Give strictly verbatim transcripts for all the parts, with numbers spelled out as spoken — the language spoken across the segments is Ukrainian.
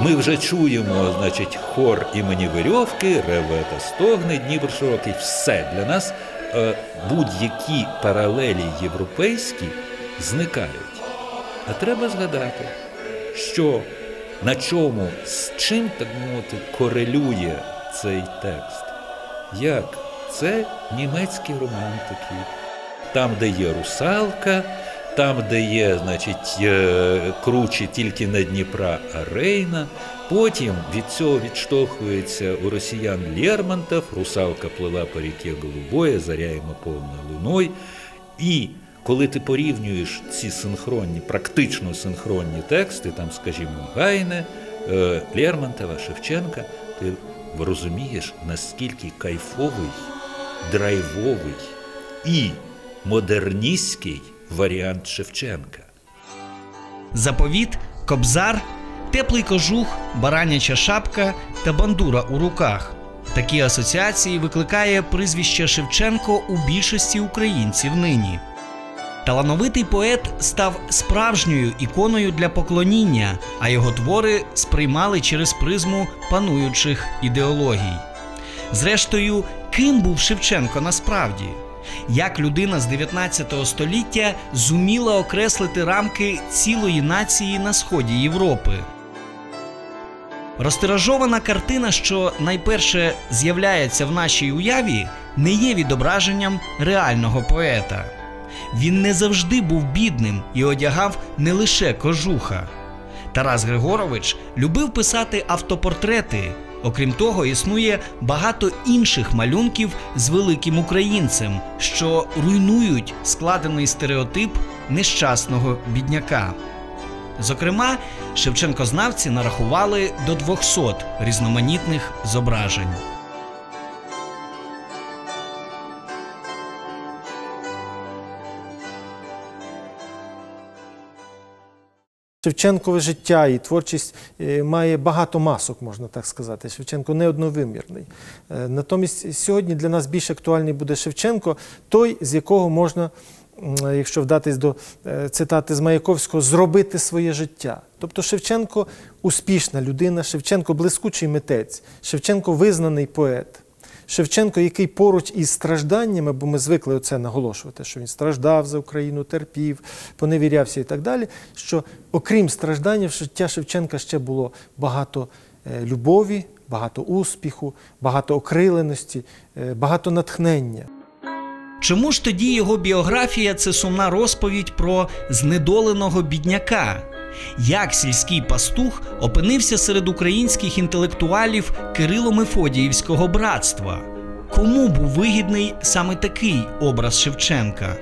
Ми вже чуємо, значить, хор імені Верьовки, реве та стогне, Дніпр широкий. Все для нас е, будь-які паралелі європейські зникають. А треба згадати, що на чому, з чим, так мовити, корелює цей текст. Як? Це німецькі романтики. Там, де є русалка, там, де є, значить, круче тільки не Дніпра, а Рейна. Потім від цього відштовхується у росіян Лермонтов, русалка плила по ріки голубої, заряємо повною луною. І коли ти порівнюєш ці синхронні, практично синхронні тексти, там, скажімо, Гайне, Лермонтова, Шевченка, ти розумієш, наскільки кайфовий, драйвовий і модерністський варіант Шевченка. Заповіт, Кобзар, теплий кожух, бараняча шапка та бандура у руках. Такі асоціації викликає прізвище Шевченко у більшості українців нині. Талановитий поет став справжньою іконою для поклоніння, а його твори сприймали через призму пануючих ідеологій. Зрештою, ким був Шевченко насправді? Як людина з дев'ятнадцятого століття зуміла окреслити рамки цілої нації на сході Європи? Розтиражована картина, що найперше з'являється в нашій уяві, не є відображенням реального поета. Він не завжди був бідним і одягав не лише кожуха. Тарас Григорович любив писати автопортрети. Окрім того, існує багато інших малюнків з великим українцем, що руйнують складений стереотип нещасного бідняка. Зокрема, шевченкознавці нарахували до двохсот різноманітних зображень. Шевченкове життя і творчість має багато масок, можна так сказати. Шевченко не одновимірний. Натомість сьогодні для нас більш актуальний буде Шевченко, той, з якого можна, якщо вдатись до цитати з Маяковського, зробити своє життя. Тобто Шевченко – успішна людина, Шевченко – блискучий митець, Шевченко – визнаний поет. Шевченко, який поруч із стражданнями, бо ми звикли оце наголошувати, що він страждав за Україну, терпів, поневірявся і так далі, що окрім страждання в життя Шевченка ще було багато любові, багато успіху, багато окриленості, багато натхнення. Чому ж тоді його біографія – це сумна розповідь про знедоленого бідняка? Як сільський пастух опинився серед українських інтелектуалів Кирило-Мефодіївського братства? Кому був вигідний саме такий образ Шевченка?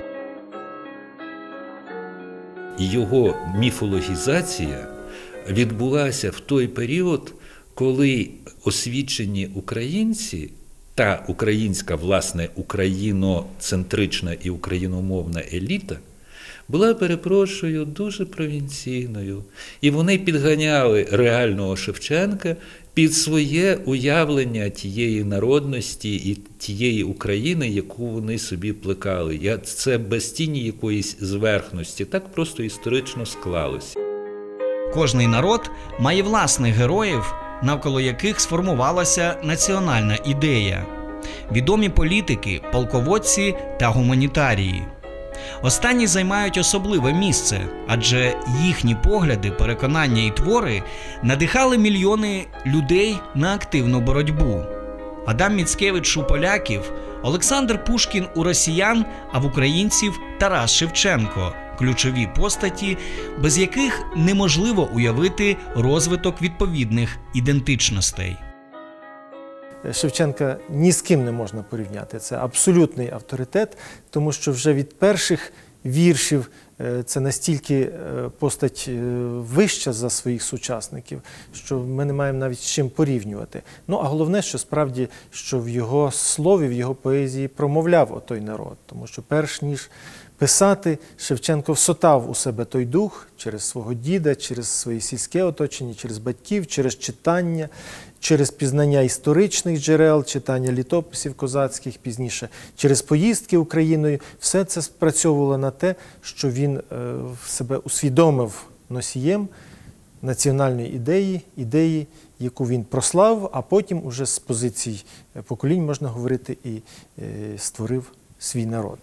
Його міфологізація відбулася в той період, коли освічені українці та українська, власне, україноцентрична і україномовна еліта була, перепрошую, дуже провінційною. І вони підганяли реального Шевченка під своє уявлення тієї народності і тієї України, яку вони собі плекали. Це без тіні якоїсь зверхності, так просто історично склалося. Кожний народ має власних героїв, навколо яких сформувалася національна ідея. Відомі політики, полководці та гуманітарії. Останні займають особливе місце, адже їхні погляди, переконання і твори надихали мільйони людей на активну боротьбу. Адам Міцкевич у поляків, Олександр Пушкін у росіян, а в українців Тарас Шевченко – ключові постаті, без яких неможливо уявити розвиток відповідних ідентичностей. Шевченка ні з ким не можна порівняти. Це абсолютний авторитет, тому що вже від перших віршів це настільки постать вища за своїх сучасників, що ми не маємо навіть з чим порівнювати. Ну, а головне, що справді, що в його слові, в його поезії промовляв отой народ. Тому що перш ніж писати, Шевченко всотав у себе той дух через свого діда, через своє сільське оточення, через батьків, через читання, через пізнання історичних джерел, читання літописів козацьких, пізніше через поїздки Україною. Все це спрацьовувало на те, що він в себе усвідомив носієм національної ідеї, ідеї, яку він прослав, а потім уже з позицій поколінь, можна говорити, і створив свій народ.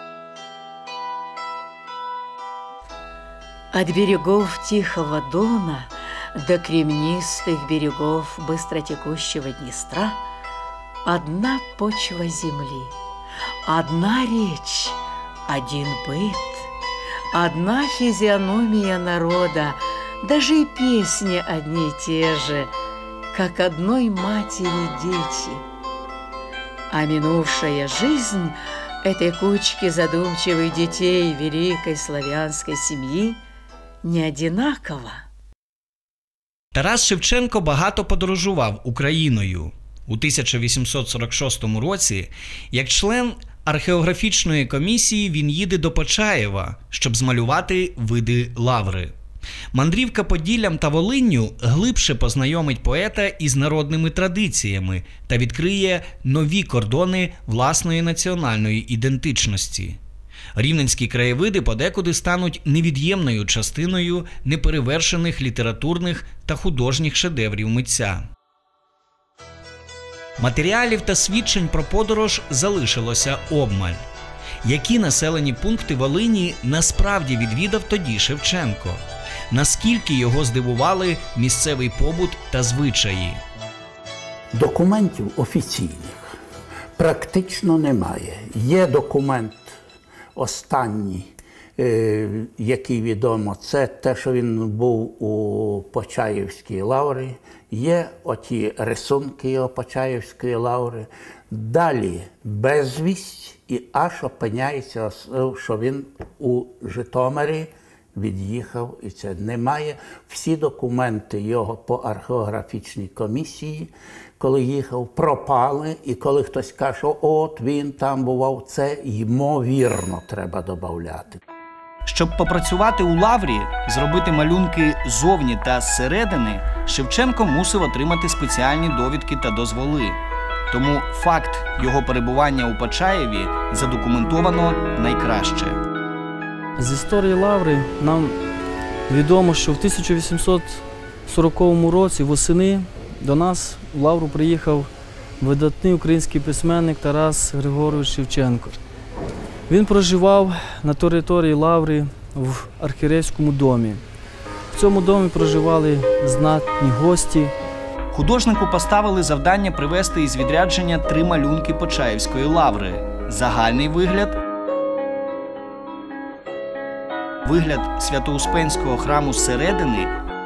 От берегов Тихого Дона до кремнистых берегов быстротекущего Днестра одна почва земли, одна речь, один быт, одна физиономия народа, даже и песни одни и те же, как одной матери дети. А минувшая жизнь этой кучки задумчивых детей великой славянской семьи не одинакова. Тарас Шевченко багато подорожував Україною. У тисяча вісімсот сорок шостому році, як член археографічної комісії, він їде до Почаєва, щоб змалювати види Лаври. Мандрівка Поділлям та Волинню глибше познайомить поета із народними традиціями та відкриє нові кордони власної національної ідентичності. Рівненські краєвиди подекуди стануть невід'ємною частиною неперевершених літературних та художніх шедеврів митця. Матеріалів та свідчень про подорож залишилося обмаль. Які населені пункти Волині насправді відвідав тоді Шевченко? Наскільки його здивували місцевий побут та звичаї? Документів офіційних практично немає. Є документ останній, який відомо, це те, що він був у Почаївській лаврі. Є оті рисунки його Почаївської лаври. Далі безвість і аж опиняється, що він у Житомирі від'їхав. І це немає. Всі документи його по археографічній комісії, коли їхав, пропали. І коли хтось каже, от він там бував, це ймовірно треба додати. Щоб попрацювати у лаврі, зробити малюнки зовні та зсередини, Шевченко мусив отримати спеціальні довідки та дозволи. Тому факт його перебування у Почаєві задокументовано найкраще. З історії лаври нам відомо, що в тисяча вісімсот сороковому році восени до нас в лавру приїхав видатний український письменник Тарас Григорович Шевченко. Він проживав на території лаври в архієрейському домі. В цьому домі проживали знатні гості. Художнику поставили завдання привезти із відрядження три малюнки Почаївської лаври. Загальний вигляд, вигляд Свято-Успенського храму зсередини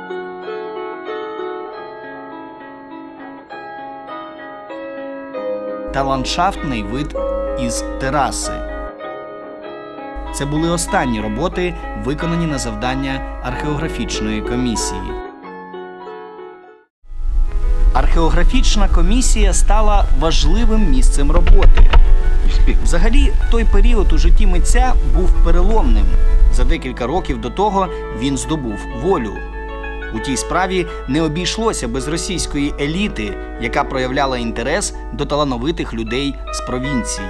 та ландшафтний вид із тераси. Це були останні роботи, виконані на завдання археографічної комісії. Археографічна комісія стала важливим місцем роботи. Взагалі, той період у житті митця був переломним. За декілька років до того він здобув волю. У тій справі не обійшлося без російської еліти, яка проявляла інтерес до талановитих людей з провінції.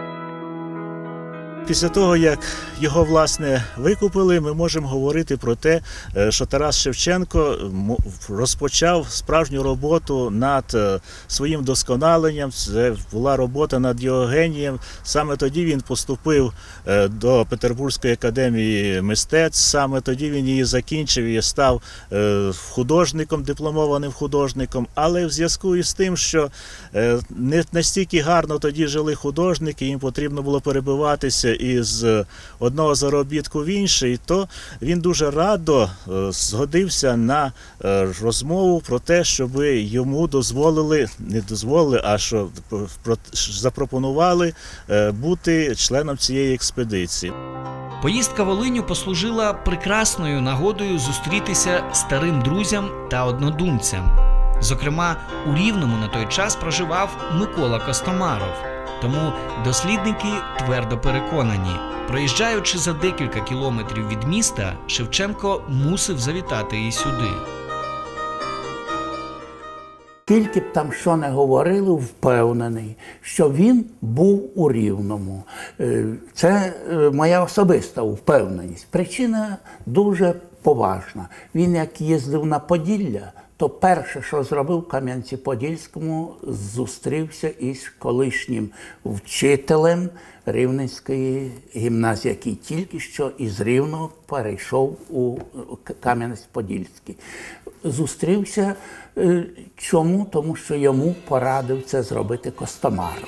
Після того, як його, власне, викупили, ми можемо говорити про те, що Тарас Шевченко розпочав справжню роботу над своїм вдосконаленням. Це була робота над його генієм. Саме тоді він поступив до Петербурзької академії мистецтв, саме тоді він її закінчив і став художником, дипломованим художником. Але в зв'язку із тим, що не настільки гарно тоді жили художники, їм потрібно було перебиватися із одного заробітку в інший, то він дуже радо згодився на розмову про те, щоб йому дозволили, не дозволили, а що запропонували бути членом цієї експедиції. Поїздка Волинню послужила прекрасною нагодою зустрітися старим друзям та однодумцям. Зокрема, у Рівному на той час проживав Микола Костомаров. Тому дослідники твердо переконані, проїжджаючи за декілька кілометрів від міста, Шевченко мусив завітати і сюди. Тільки б там що не говорили, впевнений, що він був у Рівному. Це моя особиста впевненість. Причина дуже поважна. Він як їздив на Поділля, то перше, що зробив в Кам'янці-Подільському, зустрівся із колишнім вчителем Рівненської гімназії, який тільки що із Рівного перейшов у Кам'янець-Подільський. Зустрівся чому? Тому що йому порадив це зробити Костомаров.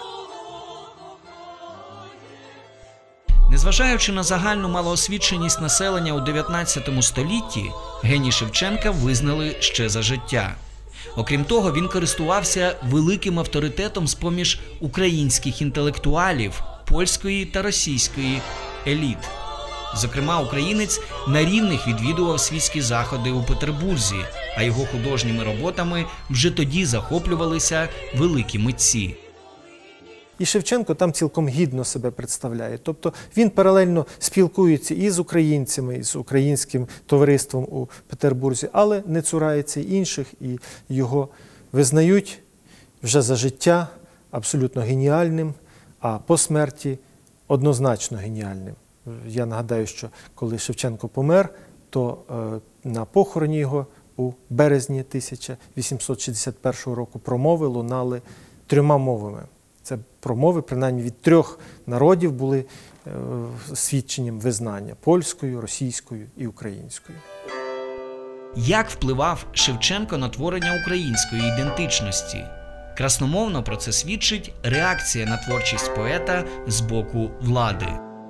Незважаючи на загальну малоосвіченість населення у дев'ятнадцятому столітті, геній Шевченка визнали ще за життя. Окрім того, він користувався великим авторитетом з-поміж українських інтелектуалів, польської та російської еліт. Зокрема, українець на рівних відвідував світські заходи у Петербурзі, а його художніми роботами вже тоді захоплювалися великі митці. І Шевченко там цілком гідно себе представляє. Тобто він паралельно спілкується і з українцями, і з українським товариством у Петербурзі, але не цурається й інших, і його визнають вже за життя абсолютно геніальним, а по смерті однозначно геніальним. Я нагадаю, що коли Шевченко помер, то е, на похороні його у березні тисяча вісімсот шістдесят першого року промови лунали трьома мовами. Це промови, принаймні від трьох народів, були е, свідченням визнання – польською, російською і українською. Як впливав Шевченко на творення української ідентичності? Красномовно про це свідчить реакція на творчість поета з боку влади.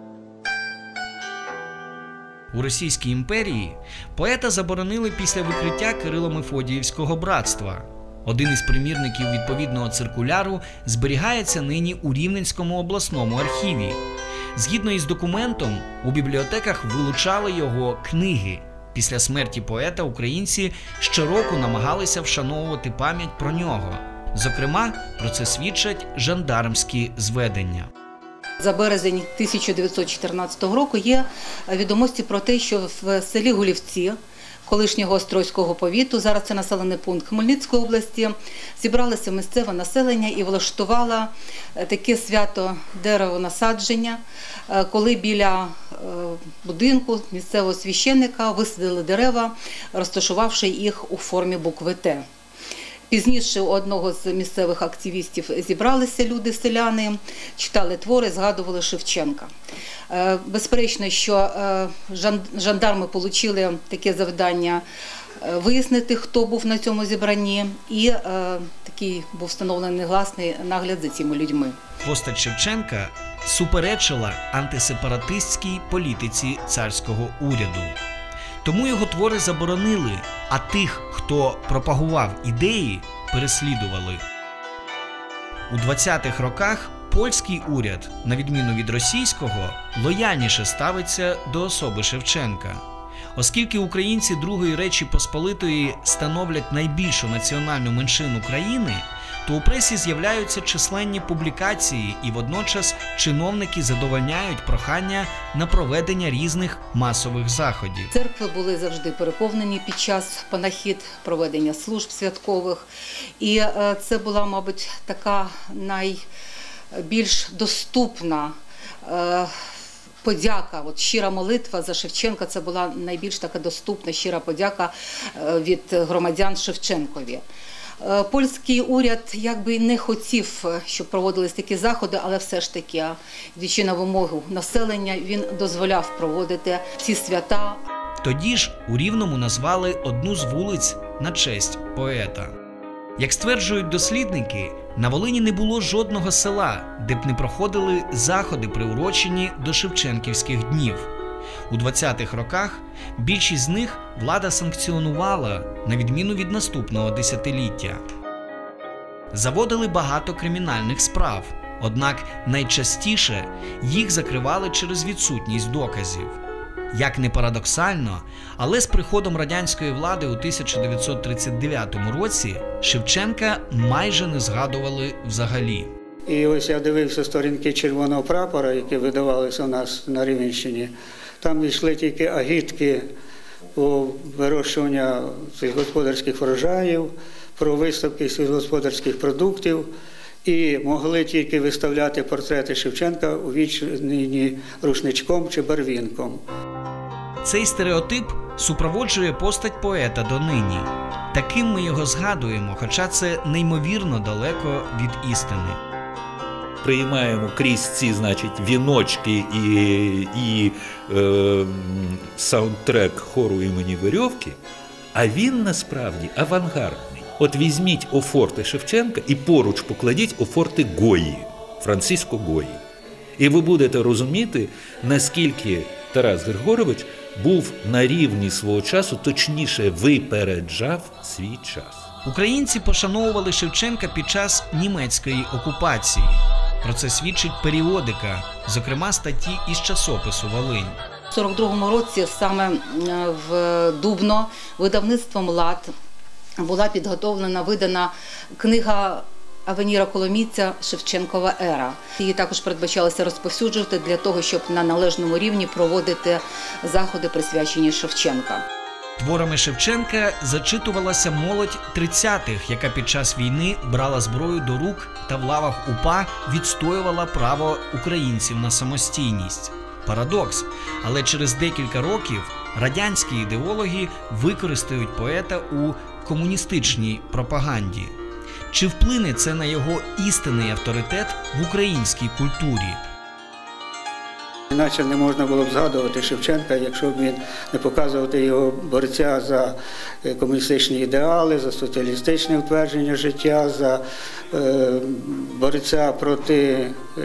У Російській імперії поета заборонили після викриття Кирило-Мефодіївського братства. Один із примірників відповідного циркуляру зберігається нині у Рівненському обласному архіві. Згідно із документом, у бібліотеках вилучали його книги. Після смерті поета українці щороку намагалися вшановувати пам'ять про нього. Зокрема, про це свідчать жандармські зведення. За березень тисяча дев'ятсот чотирнадцятого року є відомості про те, що в селі Гулівці, колишнього Острозького повіту, зараз це населений пункт Хмельницької області, зібралося місцеве населення і влаштувало таке свято деревонасадження, коли біля будинку місцевого священника висадили дерева, розташувавши їх у формі букви «Т». Пізніше у одного з місцевих активістів зібралися люди, селяни, читали твори, згадували Шевченка. Безперечно, що жандарми отримали таке завдання вияснити, хто був на цьому зібранні, і такий був встановлений негласний нагляд за цими людьми. Постать Шевченка суперечила антисепаратистській політиці царського уряду. Тому його твори заборонили, а тих, хто пропагував ідеї, переслідували. У двадцятих роках польський уряд, на відміну від російського, лояльніше ставиться до особи Шевченка. Оскільки українці Другої Речі Посполитої становлять найбільшу національну меншину країни, то у пресі з'являються численні публікації і водночас чиновники задовольняють прохання на проведення різних масових заходів. Церкви були завжди переповнені під час панахід, проведення служб святкових. І це була, мабуть, така найбільш доступна подяка, от щира молитва за Шевченка, це була найбільш така доступна щира подяка від громадян Шевченкові. Польський уряд якби не хотів, щоб проводились такі заходи, але все ж таки, йдучи на вимогу населення, він дозволяв проводити ці свята. Тоді ж у Рівному назвали одну з вулиць на честь поета. Як стверджують дослідники, на Волині не було жодного села, де б не проходили заходи, приурочені до Шевченківських днів. У двадцятих роках більшість з них влада санкціонувала, на відміну від наступного десятиліття. Заводили багато кримінальних справ, однак найчастіше їх закривали через відсутність доказів. Як не парадоксально, але з приходом радянської влади у тисяча дев'ятсот тридцять дев'ятому році Шевченка майже не згадували взагалі. І ось я дивився сторінки червоного прапора, які видавалися у нас на Рівненщині. Там йшли тільки агітки у вирощування сільськогосподарських врожаїв, про виставки сільськогосподарських продуктів. І могли тільки виставляти портрети Шевченка увічнені рушничком чи барвінком. Цей стереотип супроводжує постать поета донині. Таким ми його згадуємо, хоча це неймовірно далеко від істини. Приймаємо крізь ці, значить, віночки і, і е, саундтрек хору імені Верьовки, а він насправді авангардний. От візьміть офорти Шевченка і поруч покладіть офорти Гої, Франциско Гої. І ви будете розуміти, наскільки Тарас Григорович був на рівні свого часу, точніше, випереджав свій час. Українці пошановували Шевченка під час німецької окупації. Про це свідчить періодика, зокрема статті із часопису «Волинь». У сорок другому році саме в Дубно видавництвом «Лад» була підготовлена, видана книга Авеніра Коломійця «Шевченкова ера». Її також передбачалося розповсюджувати для того, щоб на належному рівні проводити заходи, присвячені Шевченка. Творами Шевченка зачитувалася молодь тридцятих, яка під час війни брала зброю до рук та в лавах УПА відстоювала право українців на самостійність. Парадокс, але через декілька років радянські ідеологи використають поета у комуністичній пропаганді. Чи вплине це на його істинний авторитет в українській культурі? Іначе не можна було б згадувати Шевченка, якщо б він не показувати його борця за комуністичні ідеали, за соціалістичне утвердження життя, за е, борця проти е,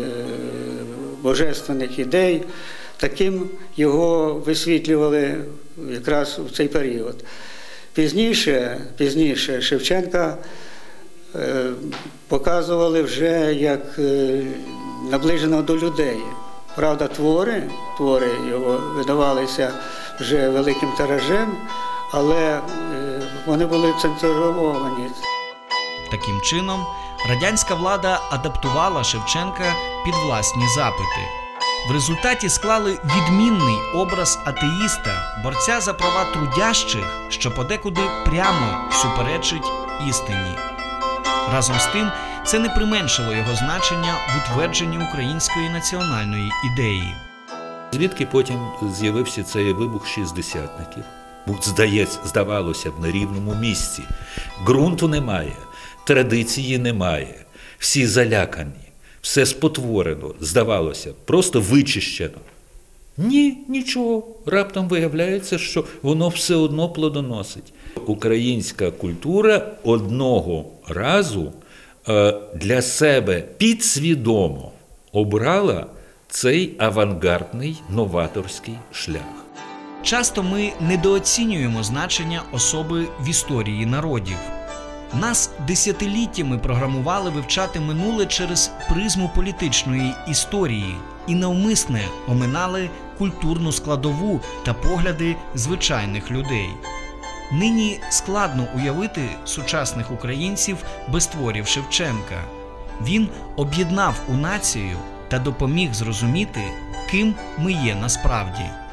божественних ідей. Таким його висвітлювали якраз в цей період. Пізніше, пізніше Шевченка е, показували вже як е, наближеного до людей. Правда, твори, твори його видавалися вже великим тиражем, але вони були цензуровані. Таким чином, радянська влада адаптувала Шевченка під власні запити. В результаті склали відмінний образ атеїста, борця за права трудящих, що подекуди прямо суперечить істині. Разом з тим, це не применшило його значення в утвердженні української національної ідеї. Звідки потім з'явився цей вибух шістдесятників? Здається, здавалося б, на рівному місці. Ґрунту немає, традиції немає, всі залякані, все спотворено, здавалося, просто вичищено. Ні, нічого. Раптом виявляється, що воно все одно плодоносить. Українська культура одного разу для себе підсвідомо обрала цей авангардний новаторський шлях. Часто ми недооцінюємо значення особи в історії народів. Нас десятиліттями програмували вивчати минуле через призму політичної історії і навмисне оминали культурну складову та погляди звичайних людей. Нині складно уявити сучасних українців без творів Шевченка. Він об'єднав у націю та допоміг зрозуміти, ким ми є насправді.